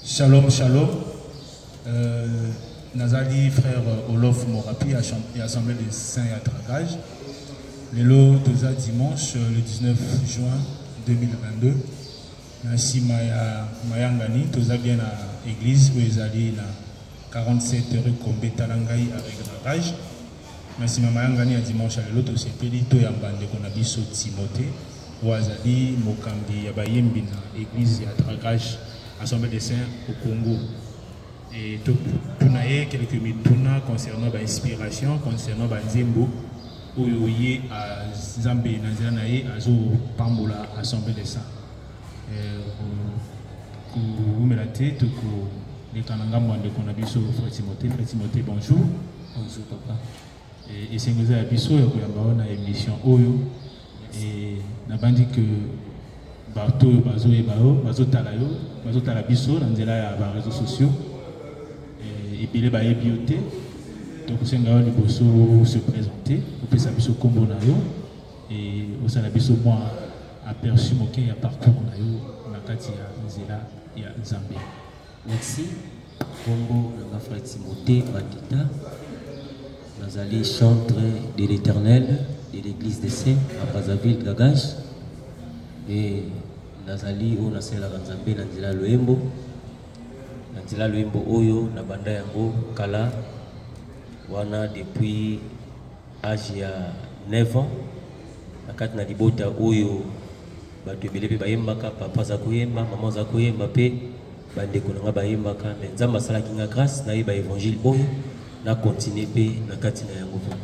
Shalom, shalom. Nazali, frère Olof Morapi, et Assemblée des Saints et à Tragage. Le lot de dimanche, le 19 juin 2022. Nasi Mayangani, toza bien à l'église, où ils allaient na 47 rue Kombe Talangai avec Tragage. Nasi Mayangani à dimanche, le lot de Sepeli, to yambande konabiso Timothée, où azali Mokambi, yabayembi na l'église à Tragage. Assemblée des Saints au Congo. Et tout a quelques minutes concernant l'inspiration, concernant Nzembo, où il y a Zambé, Nazanae, Azo, Pambola, Assemblée des Saints. Vous me la tête, les Kanangam de Konabiso, Frère Timothée, bonjour. Bonjour, papa. Et c'est nous à Bisso, et il y a une émission Oyo. Et nous avons dit que Bato, Bazo et Bazo Talayo, Bazo Talabiso, dans les réseaux sociaux. Et puis les bails bioté. Donc, c'est un peu se présenter. On peut s'appuyer sur Combo Nayo. Et au Salabiso, moi, aperçu mon qu'il y a parcours Nayo, Nakati, Zela et Zambie. Merci. Combo, le frère Timothée, Bandita. Nous allons chanter de l'Éternel, de l'Église des Saints, à Brazzaville, Gagage. Et nazali o nasela kanzambe na nzela loembo oyo na banda yango kala wana depuis âge ya 9 ans nakati na libota oyo bato ebele pe bayembaka papa za koyemba mama za koyemba pe bandeko nanga bayembaka mais nzambe asalaki nga grâce nayeba évangile oyo na continue pe nakati na yango po.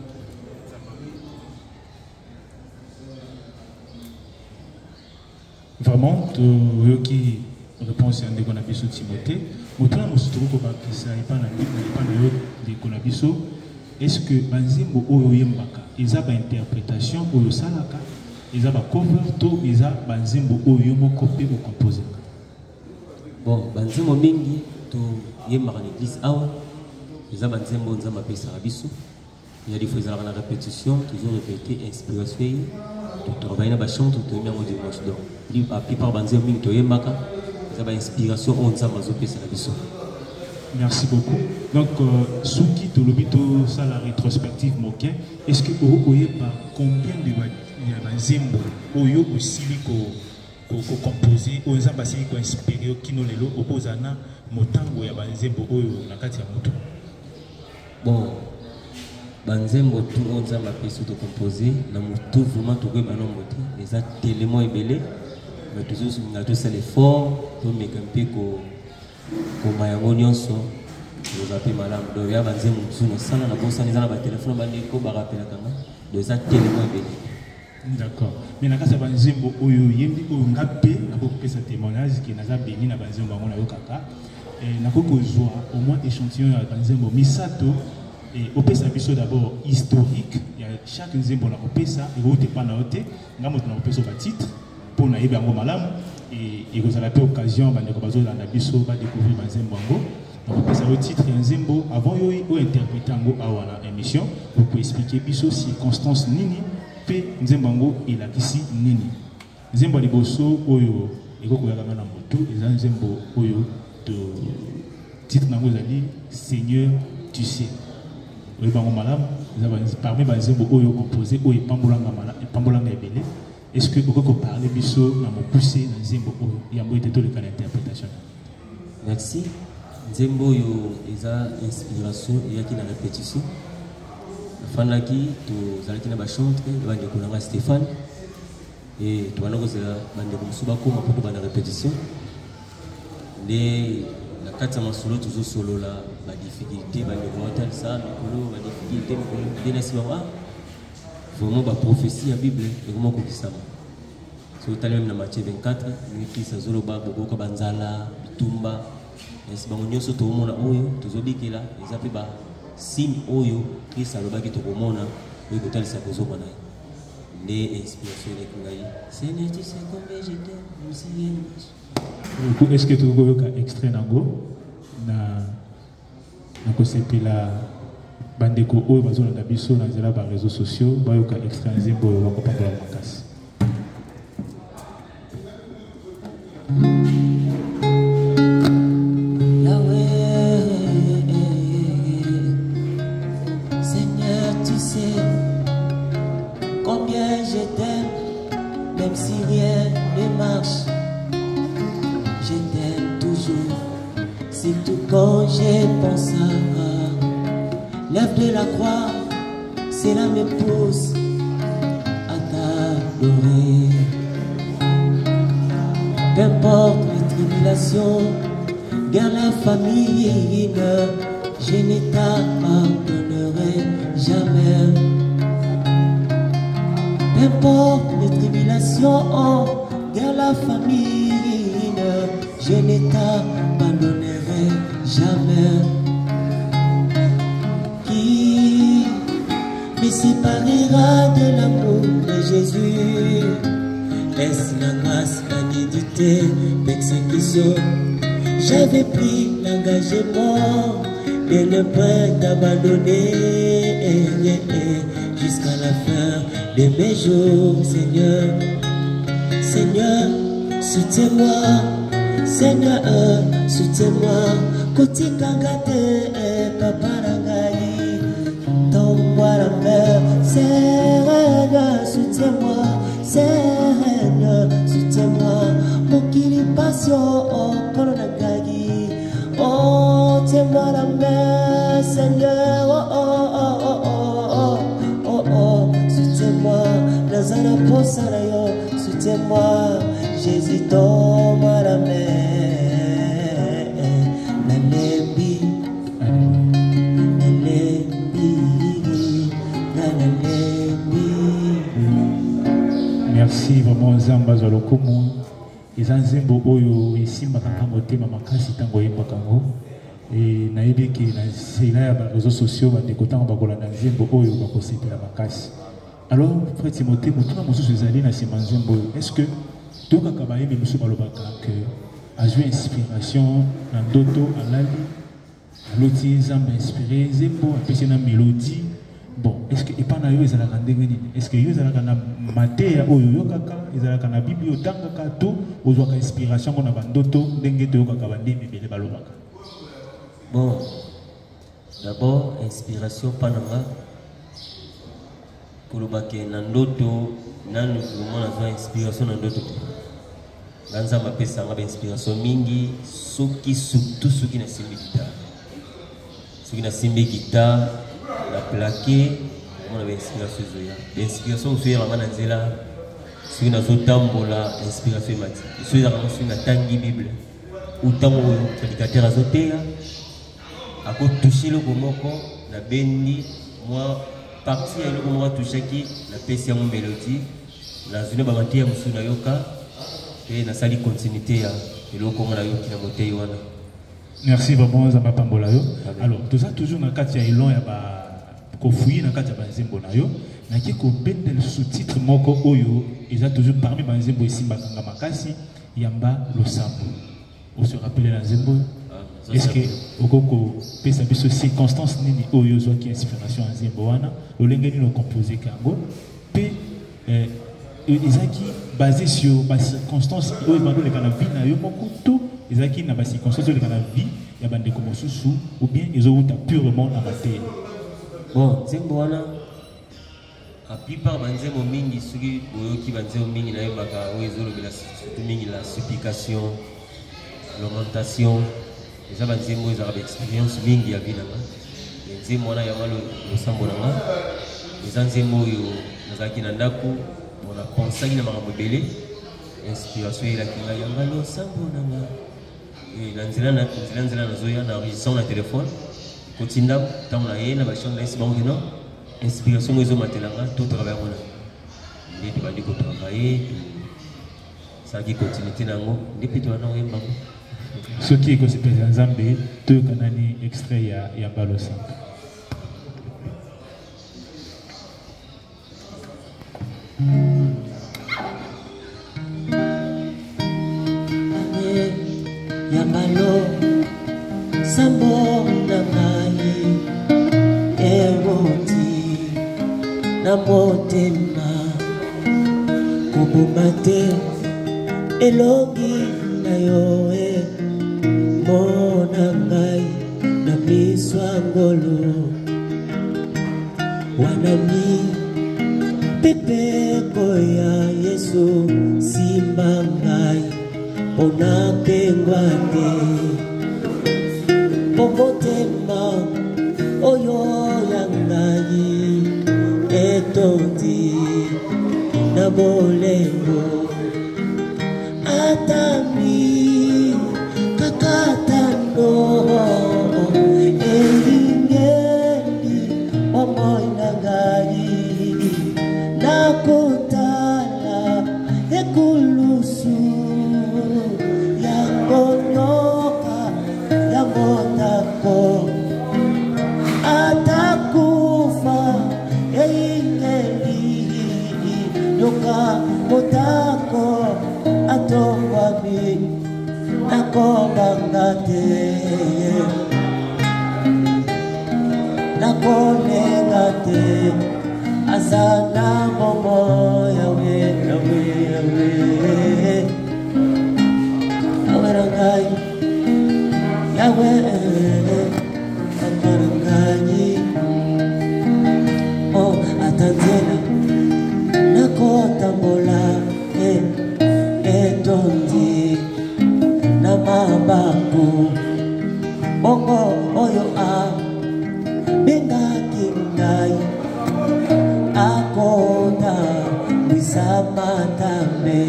Vraiment, qui réponse à Ndekonabiso Timothée, autant nous se trouvons que ça n'est pas de Konabiso. Est-ce que Banzimbo Oyoyembaka, ils ont une interprétation Oyo Salaka, ils ont un cover, tout ils ont Banzimbo Oyomo copé ou composé? Bon, Banzimbo Mingi, tout Yembaka l'église Awa, ils ont Banzimbo Nzamba Pesarabiso. Il y a des fois, ils ont la répétition, toujours répété, inspiration. Travailler dans la chambre, tout le monde dimanche d'or. La plupart des gens qui ont une inspiration, on s'en va Merci beaucoup. Donc, ce qui est le ça la rétrospective moquée, est-ce que vous voyez par combien de Zembo, Oyo aussi composé, aux ambassades qui ont inspiré, qui nous les opposent à Motango, ya Zembo, Oyo, Nakati Amoto? Bon. Banzembo tout le monde a pu composer, tout vraiment tout le monde a les a tellement ébélés, mais toujours on a tous l'effort pour mettre un peu comme mayangonyon so, nous a pu madame donc il y a banzembo tout nous ça na bossa nous a na téléphone bandi ko ba rappela kanga, les a tellement ébélés. D'accord. Mais nakasa banzembo oyo yembi oyo ngapé na ko pesa témoignage qui naza béni na banzembo ngona yo kaka et na ko kozwa au moins échantillon ya banzembo misato. Et au PESA, d'abord historique, il y a chaque nzembo na opesa et au dépend na ote, nga moto na opesa ba titre pour na yeba ngo malamu et vous avez l'occasion ba ndeko bazo na biso ba découvrir ba nzembo ngo. Na opesa au titre ya nzembo avant yo interpréter ngo awa na émission, vous pouvez expliquer biso circonstance nini pe nzembo ngo il a kisi nini. Nzembo liboso oyo eko koyaka na moto, eza nzembo oyo de titre na ngo zali Seigneur tu sais. Parmi les gens qui ont composé, est-ce que vous pouvez parler de ce qui a été l'interprétation? Merci. Zembo yo eza inspiration et qui la répétition. La qui tu allez na chanter, bande ko Stéphane et tu vas nous bande ko suba ko pour la répétition. Les la kata masolo toujours solo la ba difficulté ba le ça mikolo ba difficulté de la sima vraiment ba prophétie à Bible et comment ko kisama so talem na Matthieu 24 ni kisa zolo ba boko banzala bitumba esi bango nyonso to mona oyo tozobikela ezape ba signe oyo kisa lobaki to komona oyo kotalisa kozomona les inspiration de kungai c'est ne tu sais combien j'étais est-ce que tu as extrait nango na kosepe la bandeko oyo bazolanda biso na nzela ba réseaux sociaux bayoka extrait nzembo bakopambola makasi? toujours, surtout quand je pense à l'œuvre de la croix, cela me pousse à t'adorer. Peu importe les tribulations, guerre la famine, je ne t'abandonnerai jamais. Peu importe les tribulations, guerre la famine, je ne t'abandonnerai jamais. Qui me séparera de l'amour de Jésus? Est-ce la grâce, la dignité, l'exécution? J'avais pris l'engagement de ne pas t'abandonner jusqu'à la fin de mes jours, Seigneur. Seigneur, soutiens-moi, Seigneur, soutiens-moi. Côté kangate, papa rangai, tombe-moi la mer. Seigneur, soutiens-moi, Seigneur, soutiens-moi. Mon kili passion, oh, kolonagagi. Oh, tiens-moi la main, Seigneur, oh, oh, oh, oh, oh, oh, oh, oh, soutiens-moi, Nazana Posarayo, soutiens-moi, Jésus, tombe-moi la main, Nalembi, Nalembi, Nalembi. Merci vraiment Zamba Zalokomo. Les anzembo oyo esimba kanga motema makasi tango yemba kango et nayebi ki na sela ya ba réseaux sociaux ba dekotanga bakola na nzembo oyo bakosepela makasi. Alors frère Timothée motuna mosusu ezali na sima nzembo est-ce que tokaka bayembi mosusu balobaka que azwi inspiration na ndoto alali aloti nzambe inspiré nzembo apesi na mélodie. Bon, est-ce que epana yo ezalaka ndenge nini? Est-ce que yo ezalaka na mateya oyo yokaka ezalaka na bible otangaka to ozwaka inspiration ko na bandoto ndenge toyokaka bandimi ebele balobaka? Bon, d'abord inspiration pananga kolobake na ndoto nanu vraiment nazwa inspiration na ndoto te. Nganza mapesa nga inspiration mingi surtout soki na simbi guitare. Soki na simbi guitare la plaqué, on avait inspiration zoya. L'inspiration zoya vraiment nanzela, sur na zotambola inspiration mati. Zoya vraiment sur na tangi bible. Ou tango prédicateur azotea, ako toucher le komoko na bendi moi partie le komoko toucher qui la pesi mon mélodie, la zone ba matia musu na yoka et na sali continuité ya le komoko na yoki na motei wana. Merci vraiment Zamba Pambolayo. Alors, tout ça toujours dans katia ilon ya ba kofouiller na katia banzembo na yo na ki ko bendel sous-titre moko oyo eza toujours parmi banzembo esimba kanga makasi yamba losambo. On se rappelle la nzembo. Est-ce que okoko pesa biso circonstance nini oyo zo ki inspiration nzembo wana olengeni no composer kango pe ezaki basé sur ba circonstance oyo bandole kana vie na yo moko to ezaki na ba circonstance oyo kana vie ya bande comme susu ou bien ezouta purement na matière. Bon, nzembo wana a plupart banzembo mingi soki boyoki banzembo mingi na yebaka oyo ezolobela surtout mingi la supplication, lamentation. Eza banzembo ezalaka expérience mingi ya vie nanga. Nzembo wana yango losambo nanga eza nzembo oyo nazalaki na ndako bona pensaki na makambo ebele inspiration elaki ngai yanga losambo nanga na nzela nazoya na enregistrant na téléphone kotinda ntango na ye na bachange na esi bango non inspiration ngo ezomatelanga to travail wana nde tobandi kotravaille salaki continuité nango nde mpe towana oyembango soki ekosepelisa nzambe toyokana ni extrait ya balosambo. Yambalo sambo na mai eroti na motema kubumate elongi na yo mona ngai na miswangolo wanani pepeko ya Yesu simba ngai onakengwate pomotema oyo yangai etondi na bolengo atami kakatano elingeli omoinangai nakotala ekulusu yangonyoka yangotako atakufa elingeli yoka motako atongwami nakobangate nakonengate azana momo yawe yawe yawe awarangai yawe awarangai oh atanzela nakotambola etondi na mabaku bongo oyo a bengaki ngai akota wisamatambe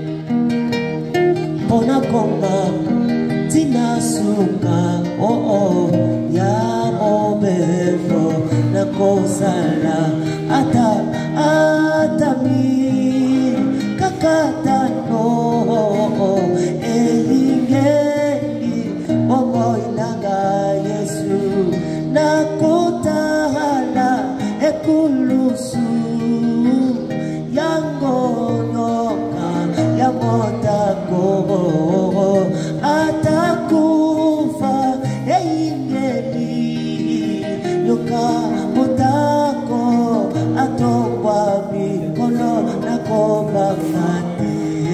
pona koma tinasuka oh ya mobefo nakosala atami kakatano elingeli omoinanga Yesu nakotala ekulusu yangonoka yamotako atakufa elingeli yoka motako atongwa mikolo nakobangate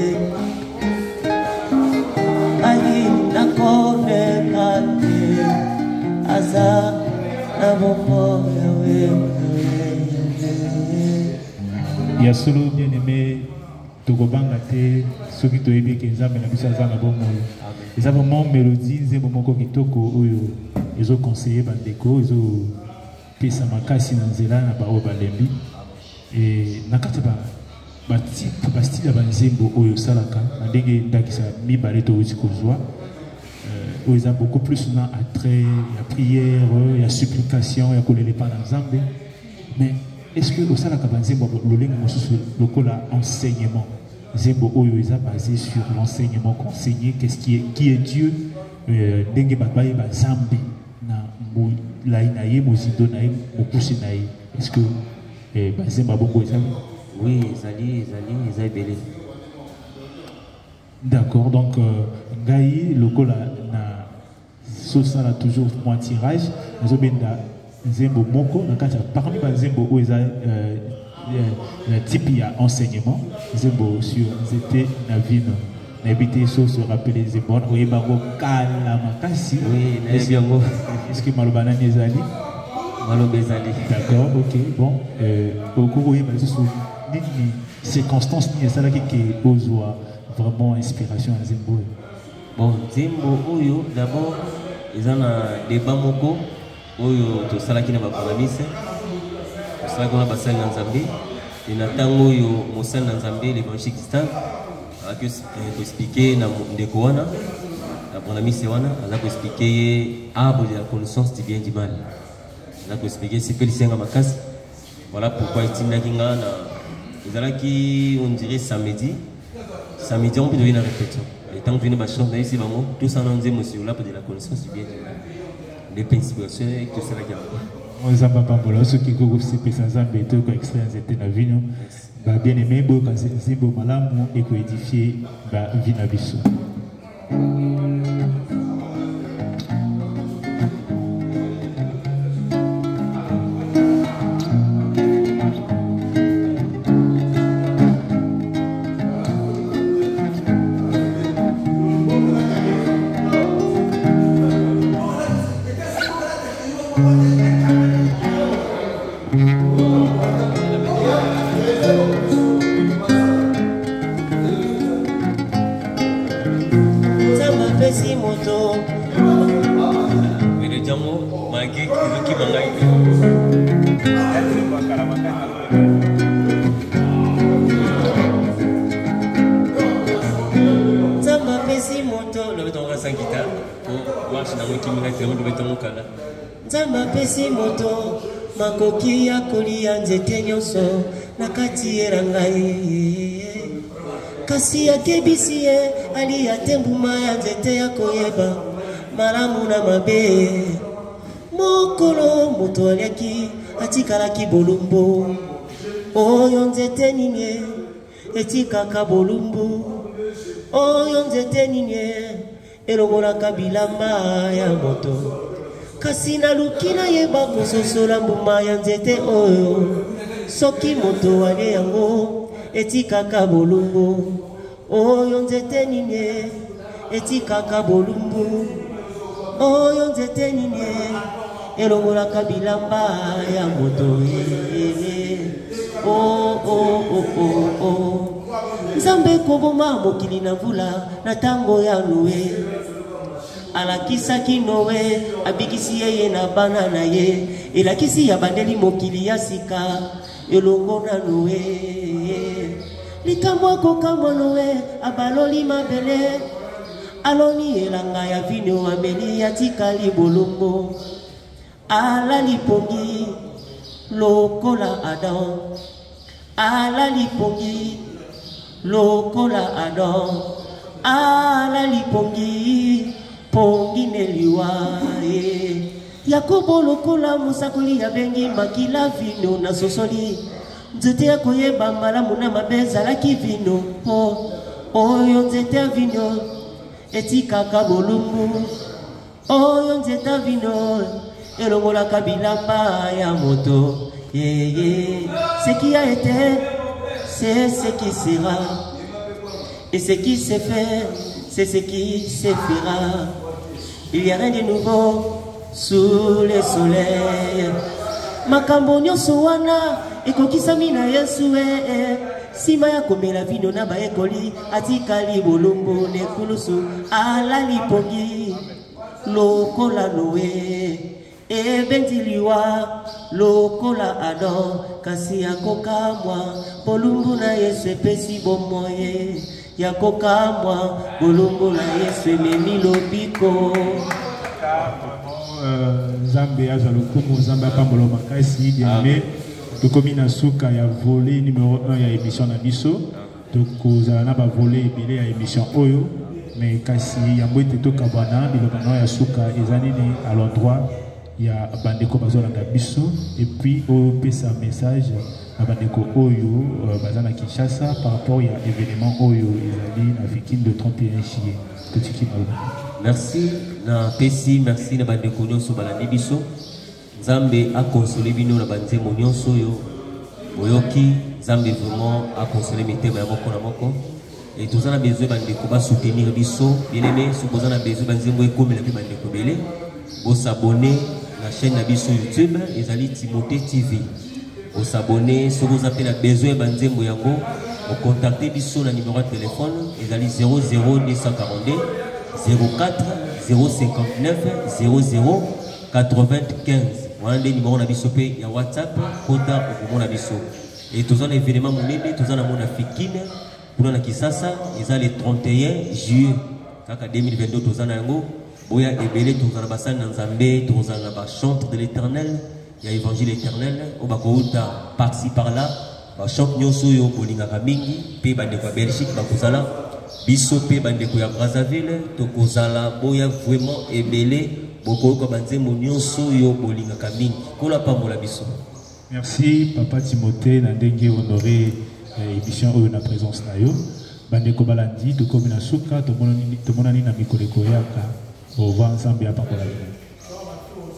ai nakonekate aza nabomo yawe ya solo bien aimé tokobanga te soki toyebi ke nzambe na biso aza na bomoi eza vraiment mélodie nzembo moko kitoko oyo ezoconseille bandeko ezopesa makasi na nzela na baoyo balembi na kati batipe bastile ya banzembo oyo osalaka na ndenge ndakisa mibale touti kozwa oyo eza beaucoup plus na attrait ya prière ya supplication ya kolelepa na nzambe mais est-ce que osalaka banzembo lolenge mosusu lokola enseignement nzembo oyo eza basé sur l'enseignement conseiller qu'est-ce qui est Dieu ndenge bato bayeba nzambe na molai na ye mozindo na ye mokusi na ye est-ce que banzembo bongo ezali oui eza ebele d'accord donc ngai lokola na sosala toujours moi tirage nazobenda nzembo moko na kati parmi banzembo oyo eza type ya enseignement nzembo sur nzete na vino nayebi te so se rappele nzembo wana oyeba yango kala makasi nayebi yango est-ce que maloba nani ezali maloba ezali d'accord ok bon okoki oyeba lisusu nini circonstance nini esalaki ke ozwa vraiment inspiration ya nzembo oyo bon nzembo oyo d'abord eza na débat moko oyo tosalaki na baprogramise tosalaki wana basali na nzambe e na ntango oyo mosali na nzambe l'évangile Christian azaki koexplike na ndeko wana na programise wana aza koexplike ye arbre de la connaissance du bien du mal aza koexplike sepelisenga makasi voilà pourquoi etindaki nga na ezalaki on dirait samedi on peut donner une répétition et tant que je n'ai pas chance d'aller ici tout ça on dit monsieur là pour de la connaissance du bien du mal des inspirations et tout ça là qui a nzambe pambola soki kokosepesa nzambe to koextraire nzete na vino bien aimé boyoka nzembo malamu ekoedifie bavi na biso. pesi moto Mene jango magi kizuki mangai Zamba pesi moto le beton rasa guitare pour marche na moki minga temo de beton kala Zamba pesi moto makoki ya kolia nzete nyonso na kati erangai kasi akebisi ye ali atembuma ya nzete ya koyeba malamu na mabe mokolo moto aliaki atikalaki bolumbu oyo nzete nini etikaka bolumbu oyo nzete nini elongolaka bilamba ya moto kasi naluki nayeba kososola mbuma ya nzete oyo soki moto alie yango etikaka bolumbu oyo nzete nini etikaka bolumbu oyo nzete nini elongolaka bilamba ya moto Nzambe koboma mokili na mvula na tango ya Noe alakisaki Noe abikisi yeye na bana na ye elakisi ya bandeli mokili ya sika elongo na Noe likambo akokamwa Noe abaloli mabele aloni elanga ya vino ameli ya tikali bolumbu alali pongi lokola Adam alali pongi lokola Adam alali pongi pongi neliwa Yakobo lokola musakoli ya bengi makila vino na sosoli nzete ya koyeba malamu na mabeza laki vino oyo nzete ya vino etikaka bolumbu oyo nzete ya vino elongolaka bilamba ya moto ce qui a été c'est ce qui sera et ce qui s'est fait c'est ce qui se fera il y a rien de nouveau sous le soleil makambo nyonso wana ekokisami na Yesu sima ya komela vino na baekoli atikali bolumbu nekulusu alali pongi lokola Noe ebentiliwa lokola Adam kasi yakokamwa bolumbu na Yesu epesi bomoye yakokamwa bolumbu na Yesu ememi lobiko Nzambe azwa lokumu Nzambe apambolo makasi bien-aimé tokomi na suka ya volet numéro 1 ya émission na biso tokozala na ba volet ebele ya émission oyo mais kasi yango ete tokabwana bilobano ya suka eza nini à l'endroit ya bandeko bazolanda biso et puis opesa message na bandeko oyo baza na Kinshasa par rapport ya événement oyo ezali na Fikine de 31 juillet totiki maloba. Merci na pesi merci na bandeko nyonso balandi biso Nzambe a consolé bino na banzemo nyonso yo boyoki Nzambe vraiment a consolé mitema ya moko na moko et tous on a besoin bandeko ba soutenir biso bien aimé si vous en avez besoin banzemo ekomela bi bandeko belé bo s'abonner la chaîne na biso YouTube ezali Timothée TV bo s'abonner si vous avez besoin banzemo yango vous contacter biso na numéro de téléphone ezali 00242 04 059 00 95 voilà les numéros na biso pe ya WhatsApp kota okomona biso et tous on événement monene tous on a mona Fikine pour na Kisasa ils le 31 juillet kaka 2022 tous on a yango boya ebele tous on a basana na Nzambe tous on a ba chante de l'Éternel ya évangile éternel on ba kouta par-ci par-là ba chante nyonso yo bolingaka mingi pe bande kwa Belgique ba kozala biso pe bande ko ya Brazzaville to kozala boya vraiment ebele. Merci Papa Timothée na ndenge honoré émission oyo na présence na yo bandeko balandi to komina suka to monani na mikoleko yaka au vent Nzambe apambola.